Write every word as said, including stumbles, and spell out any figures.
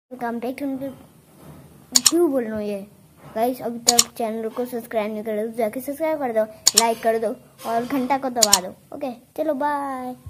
काम पे क्यों बोल रहा हूँ ये गाइस। अभी तक चैनल को सब्सक्राइब नहीं कर दो, जाके सब्सक्राइब कर दो, लाइक कर दो और घंटा को दबा दो। ओके चलो बाय।